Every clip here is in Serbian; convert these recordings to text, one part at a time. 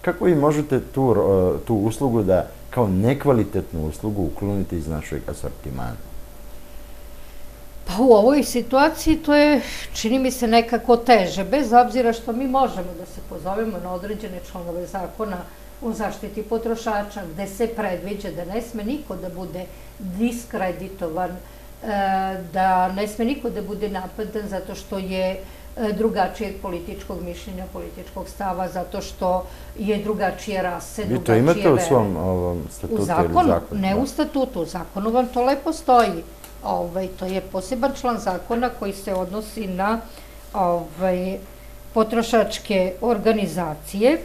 Kako vi možete tu uslugu da kao nekvalitetnu uslugu uklonite iz našeg asortimana? Pa u ovoj situaciji to je, čini mi se, nekako teže, bez obzira što mi možemo da se pozovemo na određene članove zakona o zaštiti potrošača, gde se predviđa da ne sme niko da bude diskreditovan, da ne sme niko da bude napadan zato što je drugačijeg političkog mišljenja, političkog stava, zato što je drugačije rase, drugačije vere. Vi to imate u svom statutu ili zakonu? Ne u statutu, u zakonu vam to lepo stoji. To je poseban član zakona koji se odnosi na potrošačke organizacije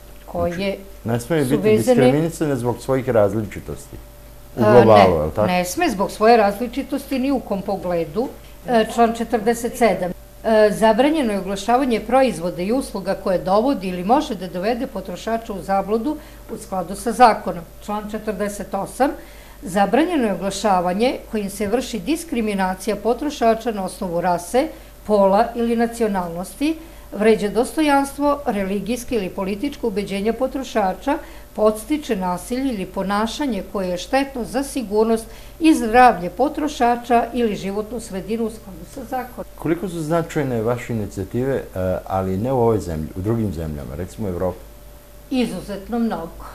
koje ne smije biti diskriminisane zbog svojih različitosti u globalu, je li tako? Ne sme zbog svoje različitosti ni u kom pogledu. Član 47. Zabranjeno je oglašavanje proizvoda i usluga koje dovodi ili može da dovede potrošača u zabludu u skladu sa zakonom. Član 48. Zabranjeno je oglašavanje kojim se vrši diskriminacija potrošača na osnovu rase, pola ili nacionalnosti, vređa dostojanstvo, religijske ili političko ubeđenja potrošača, podstiče nasilje ili ponašanje koje je štetno za sigurnost i zdravlje potrošača ili životnu sredinu u skladu sa zakonom. Koliko su značajne vaše inicijative, ali ne u ovoj zemlji, u drugim zemljama, recimo u Evropi? Izuzetno mnogo.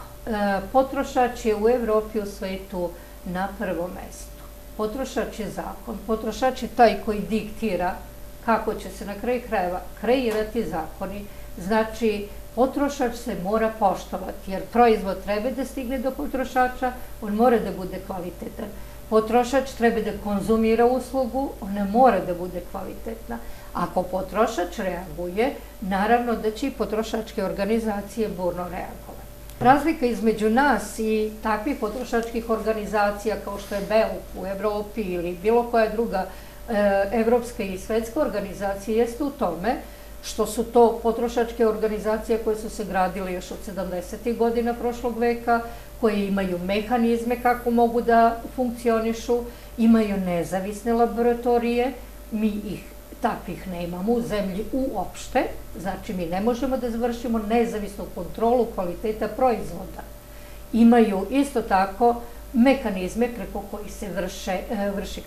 Potrošač je u Evropi i u svetu na prvom mestu. Potrošač je zakon. Potrošač je taj koji diktira kako će se na kraju krajeva kreirati zakoni. Znači, potrošač se mora poštovati, jer proizvod treba da stigne do potrošača, on mora da bude kvalitetan. Potrošač treba da konzumira uslugu, ona mora da bude kvalitetna. Ako potrošač reaguje, naravno da će i potrošačke organizacije burno reagovati. Razlika između nas i takvih potrošačkih organizacija kao što je BEUK u Evropi ili bilo koja druga evropska i svetska organizacija jeste u tome što su to potrošačke organizacije koje su se gradile još od 70. godina prošlog veka, koje imaju mehanizme kako mogu da funkcionišu, imaju nezavisne laboratorije, mi ih takvih nemamo u zemlji uopšte, znači mi ne možemo da završimo nezavisnu kontrolu kvaliteta proizvoda. Imaju isto tako mehanizme preko koji se vrši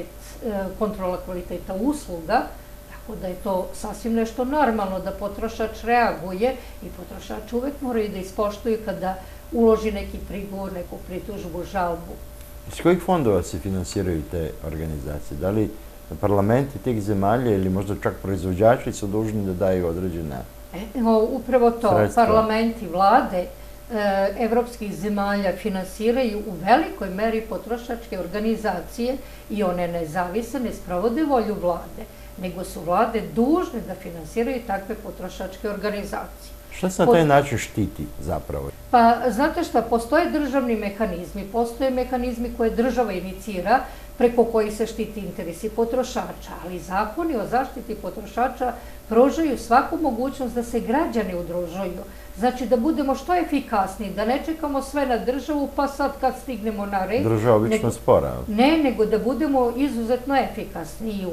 kontrola kvaliteta usluga, tako da je to sasvim nešto normalno da potrošač reaguje i potrošač uvek moraju da ispoštuju kada uloži neki prigovor, neku pritužbu, žalbu. Iz kojih fondova se finansiraju te organizacije? Da li parlamenti tih zemalja ili možda čak proizvođači su dužni da daju određena sredstva? Upravo to, parlamenti, vlade evropskih zemalja finansiraju u velikoj meri potrošačke organizacije i one nezavisne, ne sprovode volju vlade, nego su vlade dužne da finansiraju takve potrošačke organizacije. Šta se na taj način štiti zapravo? Pa, znate šta, postoje državni mehanizmi, postoje mehanizmi koje država inicira, preko kojih se štiti interesi potrošača, ali zakoni o zaštiti potrošača pružaju svaku mogućnost da se građani udružuju. Znači da budemo što efikasniji, da ne čekamo sve na državu, pa sad kad stignemo na red... Država obično spora. Ne, nego da budemo izuzetno efikasni.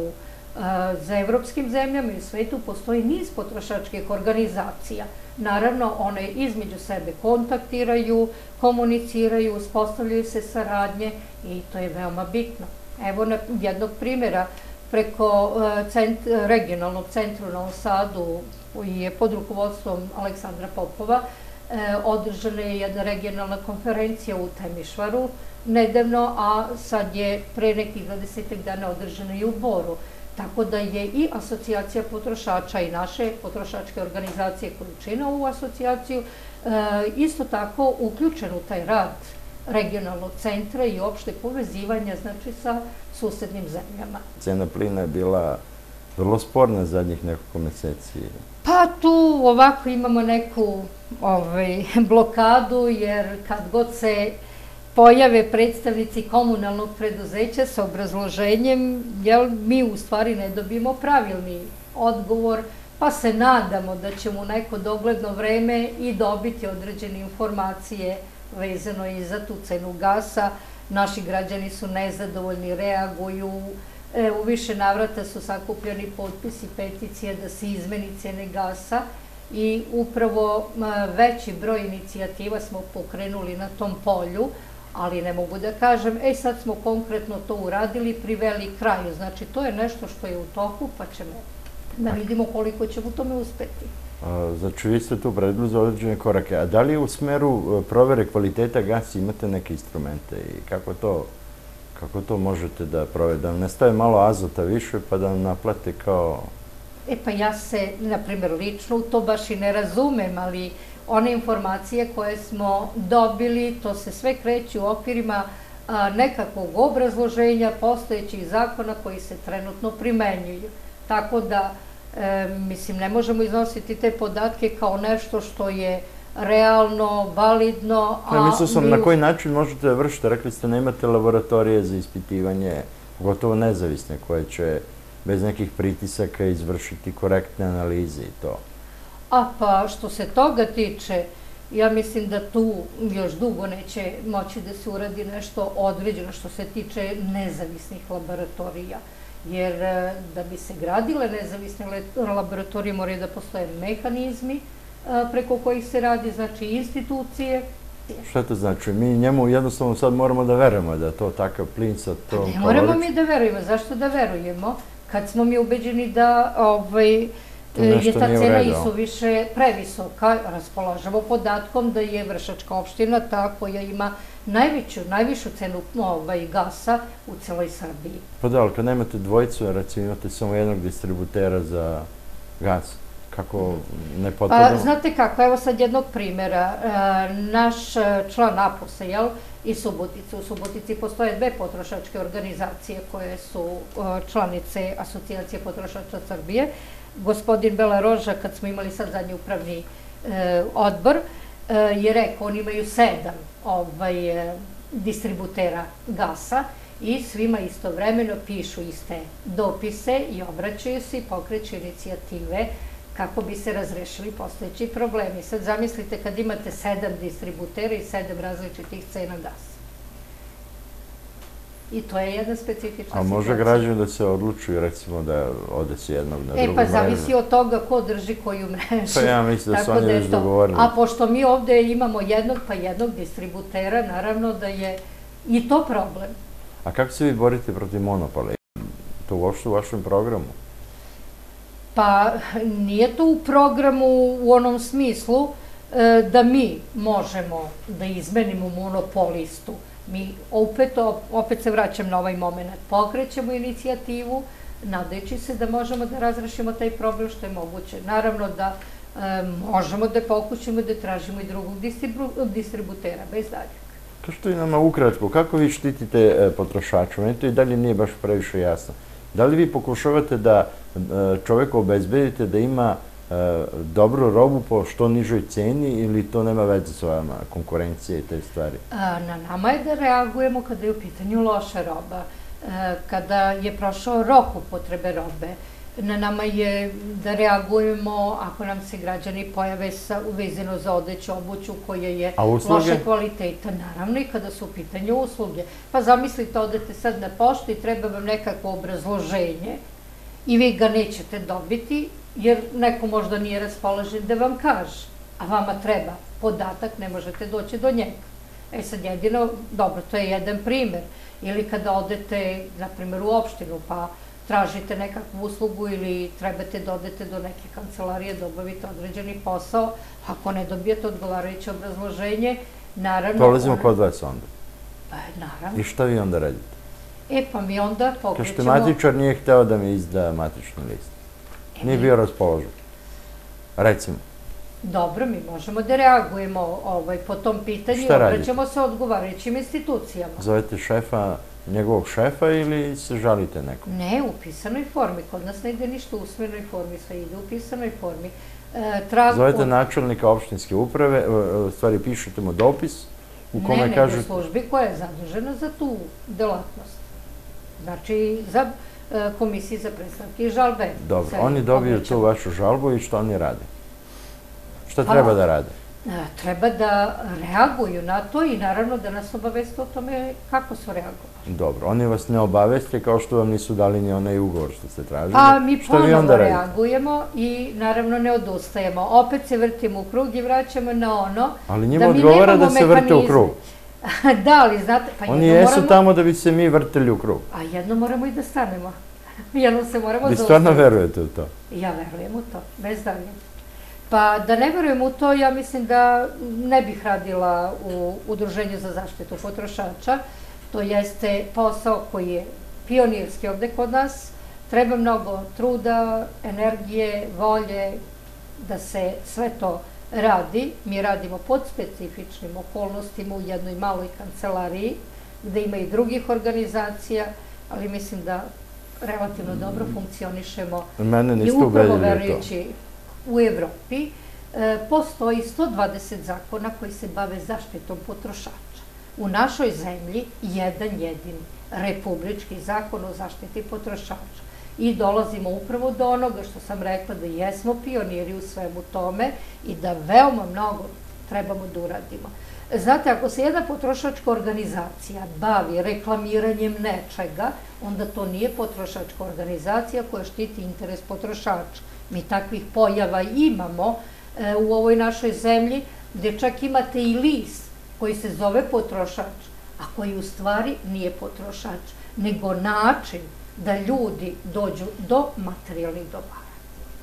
Za evropskim zemljama i u svetu postoji niz potrošačkih organizacija. Naravno, one između sebe kontaktiraju, komuniciraju, uspostavljaju se saradnje i to je veoma bitno. Evo jednog primjera, preko regionalnog centra u Novom Sadu, koji je pod rukovodstvom Aleksandra Popova, održana je jedna regionalna konferencija u Temišvaru nedavno, a sad je pre nekih 20 dana održana i u Boru. Tako da je i asocijacija potrošača i naše potrošačke organizacije koje čine ovu asocijaciju isto tako uključen u taj rad regionalnog centra i opšte povezivanja, znači, sa susednim zemljama. Cena plina je bila vrlo sporna zadnjih nekoliko meseci. Pa tu ovako imamo neku blokadu, jer kad god se pojave predstavnici komunalnog preduzeća sa obrazloženjem, mi u stvari ne dobijemo pravilni odgovor, pa se nadamo da ćemo u neko dogledno vreme i dobiti određene informacije vezano i za tu cenu gasa. Naši građani su nezadovoljni, reaguju, u više navrata su sakupljeni potpisi, peticije da se izmeni cene gasa i upravo veći broj inicijativa smo pokrenuli na tom polju, ali ne mogu da kažem, sad smo konkretno to uradili, priveli kraju. Znači, to je nešto što je u toku, pa ćemo da vidimo koliko ćemo u tome uspeti. Znači, vi ste tu preduzeli određene korake. A da li u smeru provere kvaliteta gasa imate neke instrumente i kako to možete da provedete? Da vam ne stave malo azota više pa da vam naplate kao... Pa ja se, na primjer, lično u to baš i ne razumem, ali one informacije koje smo dobili, to se sve kreće u okvirima nekakvog obrazloženja postojećih zakona koji se trenutno primenjuju. Tako da, mislim, ne možemo iznositi te podatke kao nešto što je realno, validno, a... Mislio sam, na koji način možete da vršite? Rekli ste, nemate laboratorije za ispitivanje, gotovo nezavisne, koje će bez nekih pritisaka izvršiti korektne analize i to. Pa što se toga tiče, ja mislim da tu još dugo neće moći da se uradi nešto određeno što se tiče nezavisnih laboratorija. Jer da bi se gradile nezavisne laboratorije moraju da postoje mehanizmi preko kojih se radi, znači institucije. Šta to znači? Mi njemu jednostavno sad moramo da verujemo da je to takav plin sa tom... Ne moramo mi da verujemo. Zašto da verujemo? Kad smo mi ubeđeni da je ta cena isuviše previsoka, raspolažemo podatkom da je Vršačka opština ta koja ima najvišu cenu gasa u celoj Srbiji. Pa da, ali kad nemate dvojicu, recimo imate samo jednog distributera za gas, kako ne potrebno... Znate kako, evo sad jednog primjera. Naš član APOS-a, jel, i Subotice. U Subotici postoje dve potrošačke organizacije koje su članice Asocijacije potrošača Srbije. Gospodin Bela Roža, kad smo imali sad zadnji upravni odbor, je rekao, oni imaju 7 distributera gasa i svima istovremeno pišu iste dopise i obraćaju se i pokreću inicijative kako bi se razrešili postojeći problemi. Sad zamislite kad imate 7 distributera i 7 različitih cena gasa. I to je jedna specifična situacija. A može građan da se odlučuju, recimo, da ode se jednog na drugu mrežu? Pa zavisi od toga ko drži koju mrežu. Pa ja mislim da su oni već dogovorili. A pošto mi ovde imamo jednog distributera, naravno da je i to problem. A kako se vi borite protiv monopola? To uopšte u vašem programu? Pa nije to u programu u onom smislu da mi možemo da izmenimo monopolistu. Mi opet se vraćam na ovaj moment, pokrećemo inicijativu, nadajući se da možemo da razrešimo taj problem što je moguće. Naravno da možemo da pokušamo da tražimo i drugog distributera, bez daljeg. Kažete i nama ukratko, kako vi štitite potrošača? Meni to i dalje nije baš previše jasno. Da li vi pokušavate da čoveku obezbedite da ima dobru robu po što nižoj ceni ili to nema veze s vama, konkurencije i te stvari? Na nama je da reagujemo kada je u pitanju loša roba, kada je prošao rok upotrebe robe. Na nama je da reagujemo ako nam se građani pojave vezano za odeću, obuću koja je loše kvaliteta. Naravno i kada su u pitanju usluge. Pa zamislite, odete sad na poštu i treba vam nekako obrazloženje i vi ga nećete dobiti jer neko možda nije raspoložen da vam kaže, a vama treba podatak, ne možete doći do njega. Sad jedino, dobro, to je jedan primer. Ili kada odete, na primjer, u opštinu pa tražite nekakvu uslugu ili trebate da odete do neke kancelarije da obavite određeni posao, ako ne dobijete odgovarajuće obrazloženje, naravno... Dolazimo kod vas onda? Naravno. I šta vi onda radite? Pa mi onda pokrećemo... Kažete, matičar nije hteo da mi izda matični list. Nije bio raspoložen. Recimo. Dobro, mi možemo da reagujemo po tom pitanju i obraćamo se odgovarajućim institucijama. Zovete šefa, njegovog šefa ili se žalite nekom? Ne, u pisanoj formi. Kod nas ne ide ništa u usmenoj formi, sve ide u pisanoj formi. Zovete načelnika opštinske uprave, u stvari pišete mu dopis u kome kažete... Ne, nego službi koja je zadužena za tu delatnost. Znači, za komisiji za predstavke i žalbe. Dobro, oni dobiju tu vašu žalbu i što oni rade? Šta treba da rade? treba da reaguju na to i naravno da nas obaveste o tome kako su reagovali. Dobro, oni vas ne obaveste kao što vam nisu dali ni onaj ugovor što ste tražili. A mi ponovo reagujemo i naravno ne odustajemo. Opet se vrtimo u krug i vraćamo na ono. Ali njima odgovara da se vrte u krug. Da, ali znate... Oni jesu tamo da bi se mi vrteli u krug. A jedno moramo i da stanemo. Jedno se moramo zaustaviti. Vi stvarno verujete u to? Ja verujem u to, bez dalje. Pa da ne verujem u to, ja mislim da ne bih radila u Udruženju za zaštitu potrošača. To jeste posao koji je pionirski ovde kod nas. Treba mnogo truda, energije, volje da se sve to radi. Mi radimo pod specifičnim okolnostima u jednoj maloj kancelariji gde ima i drugih organizacija, ali mislim da relativno dobro funkcionišemo. Mene niste ubedili u to. I upravo verujući u Evropi postoji 120 zakona koji se bave zaštitom potrošača. U našoj zemlji jedan jedini republički zakon o zaštiti potrošača. I dolazimo upravo do onoga što sam rekla da jesmo pioniri u svemu tome i da veoma mnogo trebamo da uradimo. Znate, ako se jedna potrošačka organizacija bavi reklamiranjem nečega, onda to nije potrošačka organizacija koja štiti interes potrošača. Mi takvih pojava imamo u ovoj našoj zemlji, gde čak imate i list koji se zove potrošač, a koji u stvari nije potrošač, nego način da ljudi dođu do materijalnih dobara.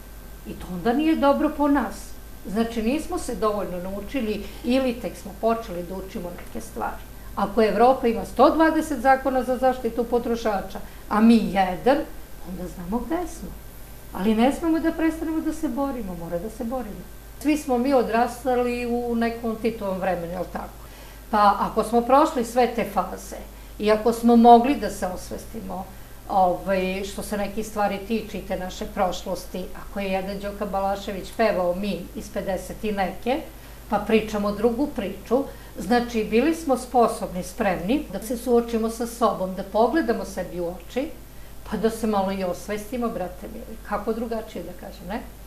I to onda nije dobro po nas. Znači, nismo se dovoljno naučili ili tek smo počeli da učimo neke stvari. Ako Evropa ima 120 zakona za zaštitu potrošača, a mi jedan, onda znamo gde smo. Ali ne smemo da prestanemo da se borimo, mora da se borimo. Svi smo mi odrastali u nekom Titovom vremenu, je li tako? Pa ako smo prošli sve te faze i ako smo mogli da se osvestimo što se neke stvari tiče te naše prošlosti, ako je jedan Đoka Balašević pevao mi iz 50 i neke, pa pričamo drugu priču, znači bili smo sposobni, spremni da se suočimo sa sobom, da pogledamo sebi u oči, pa da se malo i osvestimo, brate mili, kako drugačije da kažem, ne?